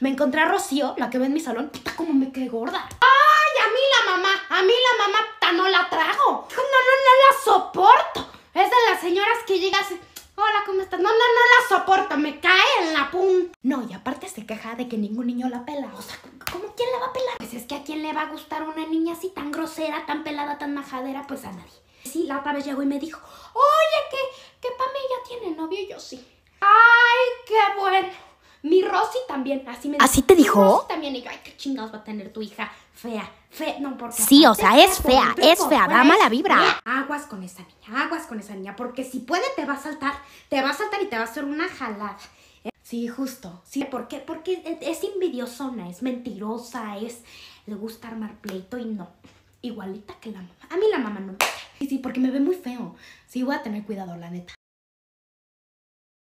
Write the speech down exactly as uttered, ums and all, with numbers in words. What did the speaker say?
Me encontré a Rocío, la que ve en mi salón, puta, como me quedé gorda. ¡Ay, a mí la mamá! A mí la mamá, puta, no la trago. No, no, no la soporto. Es de las señoras que llega así, hola, ¿cómo estás? No, no, no la soporto, me cae en la punta. No, y aparte se queja de que ningún niño la pela. O sea, ¿cómo quién la va a pelar? Pues es que a quién le va a gustar una niña así tan grosera, tan pelada, tan majadera, pues a nadie. Sí, la otra vez llegó y me dijo, oye, que, que Pame ya tiene novio, y yo sí. ¡Ay, qué bueno! Mi Rosy también, así me dijo. ¿Así te dijo? Mi Rosy también, y yo, ay, qué chingados va a tener tu hija fea, fea, no, porque Sí, o aparte sea, es fea, por es dentro, fea, por da fuera mala es vibra. fea. Aguas con esa niña, aguas con esa niña, porque si puede te va a saltar, te va a saltar y te va a hacer una jalada. ¿Eh? Sí, justo, sí, ¿por qué? Porque es envidiosona, es mentirosa, es, le gusta armar pleito y no, igualita que la mamá. A mí la mamá no me gusta. Sí, sí, porque me ve muy feo. Sí, voy a tener cuidado, la neta.